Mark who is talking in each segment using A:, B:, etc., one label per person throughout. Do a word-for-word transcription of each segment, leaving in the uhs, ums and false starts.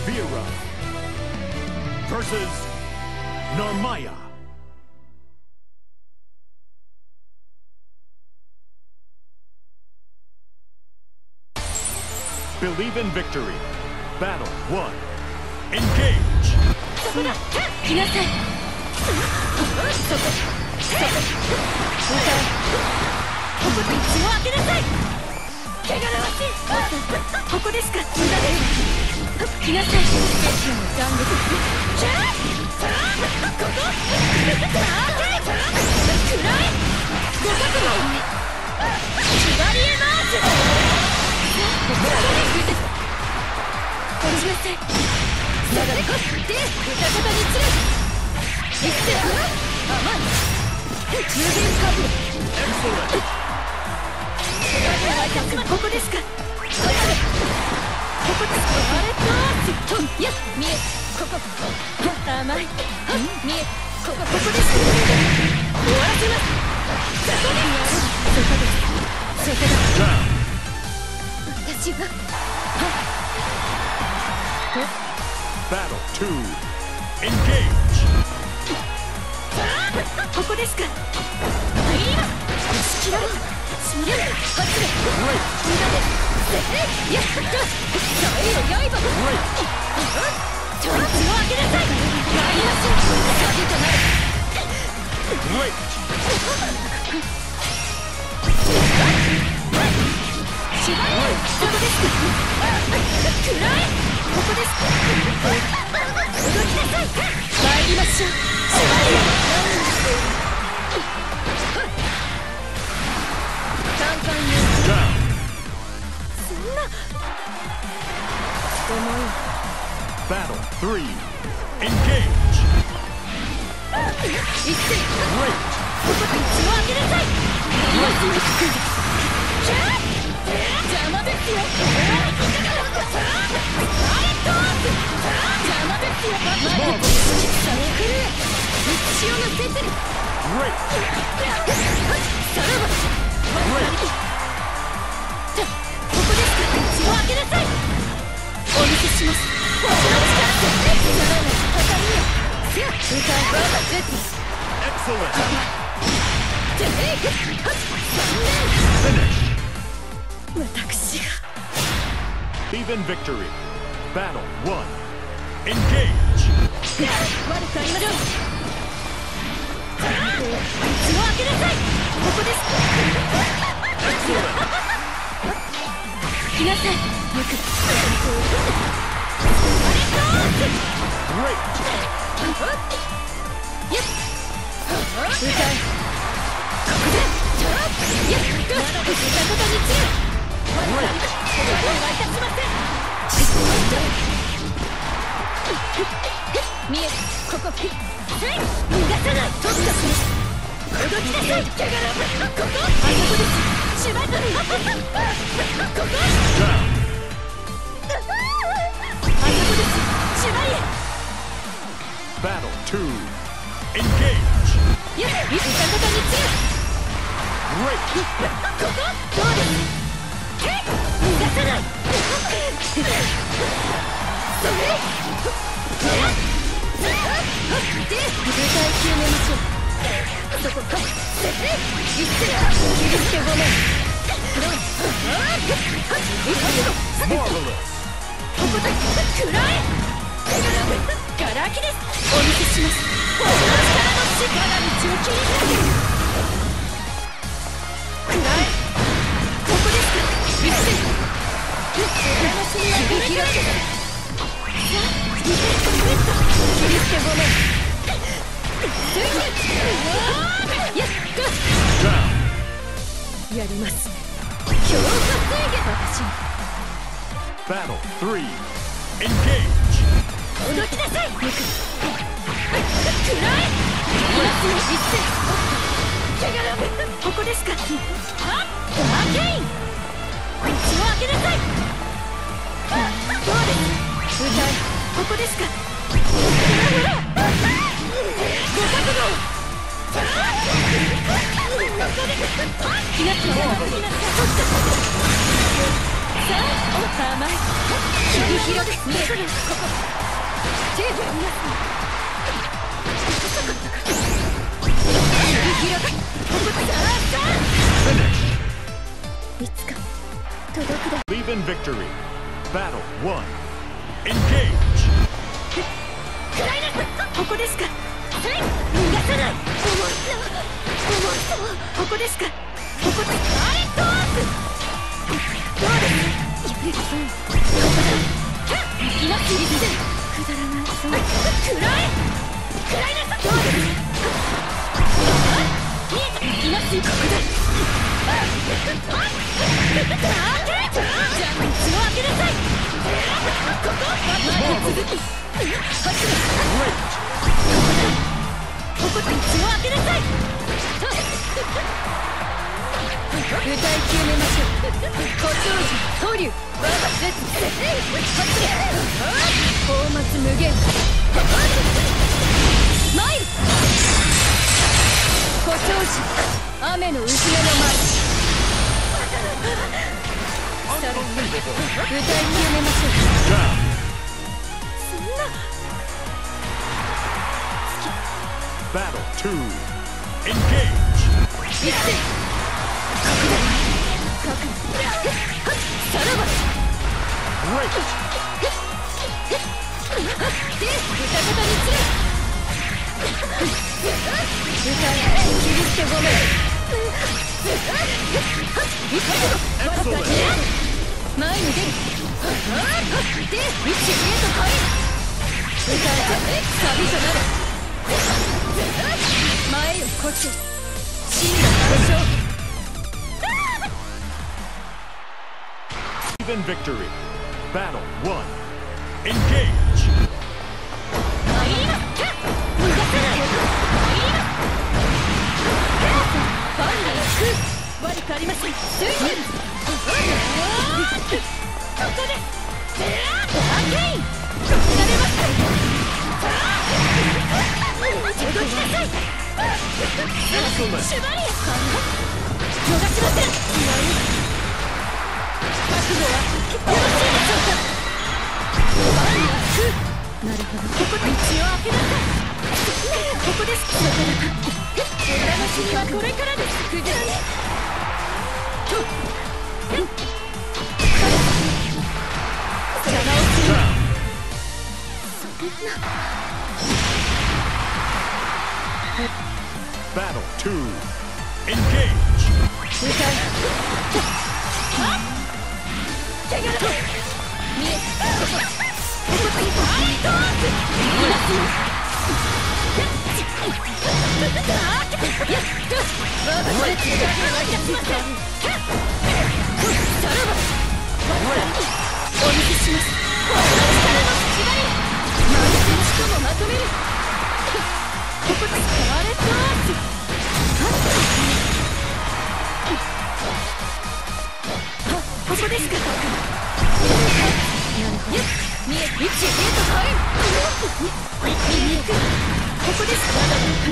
A: Vera versus Narmaya. Believe in victory. Battle one. Engage.
B: そこだ。来なさい。そこ。そこ。向かえ。ここで血を開けなさい。汚らわしい。ここですか。無駄です。来なさい。決心を断絶する。キャー。ここ。あーけ。暗い。ご覚悟。縛りへマーチ。ここだ。落ちなさい。下がりこって歌方に散れ。いって甘い。無限カブル。ここですか。ここですか。あれととや見えここ甘い見えここここです。終わらせます。そこでやる。そこです。そこだ。私は
A: Battle two. Engage.
B: ここですか。いいな。仕切られ。しみる。発令。無駄です。やった。さえよ刃。ちょっと血を開けなさい。やりましょう。影となる。縛り。ここですか。暗い。ここですか。動きなさい。参りましょう。縛り。簡単に。そんな。重い。
A: Battle three. Engage.
B: 一斉。ここで血を開けなさい。まずい。邪魔ですよ。邪魔ですよ。前にされくる。血を乗せてる。さらば。じゃ、ここですか。血を開けなさい。お見せします。星の力。さらなる高みへ。せや。歌うバーバゼット。
A: Excellent.
B: 私が
A: Even victory. Battle one. Engage.
B: 悪くありません。血を開けなさい。ここです。来なさい。よく。よっ。歌え。ここで。よっ。歌方に散る。見えここ逃がさない。とっとく動きなさい。ここあそこです。縛ったりここあそこです。縛り
A: Battle two. Engage.
B: よっ味方に散る。ここどうです。逃がさない。それで、舞台決めましょう。そこか。いって切り捨てごめん。どうここだ。暗い。ガラ空きです。お見せします。星の力の力道を切り開ける。暗い。ここですか。一斉。切り開け。切り捨てごめん。やっやります。強化制御。私
A: Battle three. Engage.
B: 動きなさい。よく。暗い。今すぐ一斉。ここですか。はっ。アーケイン。道を開けなさい。どうです。歌い。ここですか。ご覚悟。気がついた。 さあ甘い切り広く見えるここ手で見ます切り広くここさあさあいつか届くだ
A: Leave in victory. Battle one. Engage.
B: クライナスここですか逃がさない重いそう重いそうここですかここであれトースどうですやれそうここだいきなすぎてくだらないそうくらえくらいなさどうです見えたいきなすここだじゃあ道を開けなさいここ前に続きここで道を開けなさい歌い極めましょう小長寿闘竜我が絶大松無限参る小長寿雨の薄めの前さらに歌い極めましょう
A: Down.
B: そんな
A: Battle two. Engage.
B: 一斉さらば
A: Great.
B: で歌方につれ歌い切り捨てごめん一斉わずかに前に出るで一へと変え歌え旅となる前よこっち真の難所
A: Even victory. Battle one. Engage.
B: 参ります逃がせないファンが行く悪くありませんついてるここですアーケイン慣れました手どきなさい
A: Excellent.
B: シュバリエ逃しません覚悟はよろしいでしょうかファンが来るなるほどここで道を開けなさいここですなかなかお楽しみはこれからですクジャと邪魔をする
A: Down.
B: そんな
A: Battle two. Engage.
B: 歌いはっ手柄と見えここここにファイトースいますよあーっやっと我が手で手をいたしませんさらば我らにお見せします我の力の縛り満身しかもまとめるここでスカーレットアースここですかなるほど見え一へと変える見に行くここですか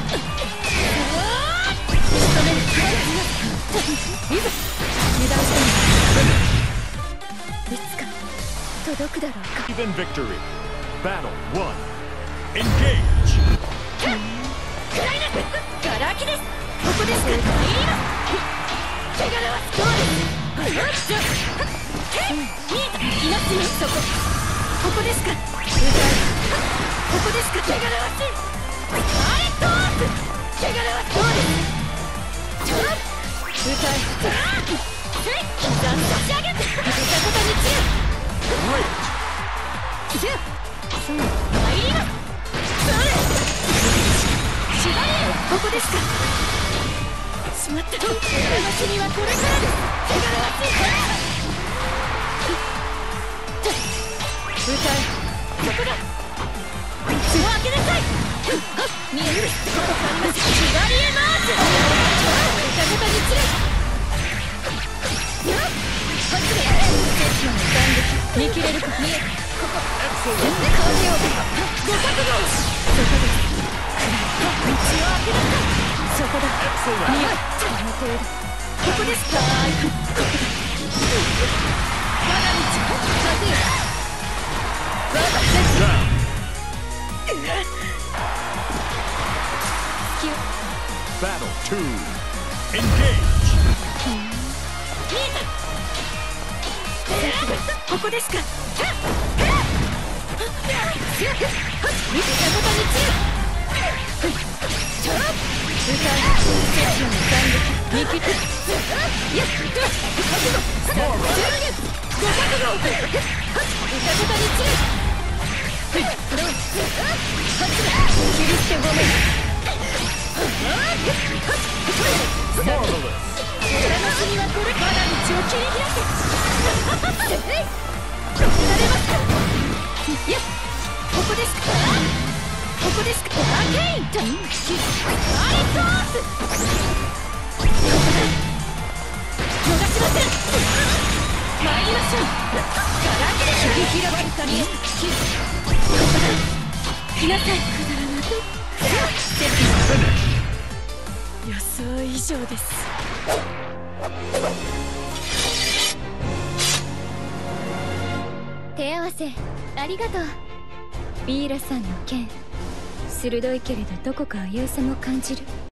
B: 仕留めるいざ油断してみるいつか届くだろうか
A: Even victory. Battle one. Engage.
B: クライナスガラ空きですここですかいいな手柄はどうです見えたいなすよそこここですか歌いここですか手柄はしあれトース手柄はどうですちょっ歌いせい刻んで差し上げて歌方に散る
A: Great.
B: じゃそう参りますそれ縛りここですかしまったお楽しみはこれからです手柄はついた歌いそこだ道を開けなさい見えるここからのシバリエマーチ歌方に散れよっこっちで鉄の斬撃見切れるか見えここ全然変わりようご覚悟をそこです道を開けなさいそこだ見えこの程度ここですかここだ
A: Battle two. Engage.
B: ここですか。見てたことに注意。ちょっ歌うセションの斬撃見切ってやっ覚悟スタートご覚悟歌ことに注意。どうこっちだ切り捨てごめん。スタート裏の国はこれまだ道を切り開け。されますか。いやここですか。ここですか。アーケインとアリトース逃しません。参りましょう。ガラケで切り開けたり来なさい。くだらなく予想以上です。手合わせありがとう。ビーラさんの剣鋭いけれどどこか危うさも感じる。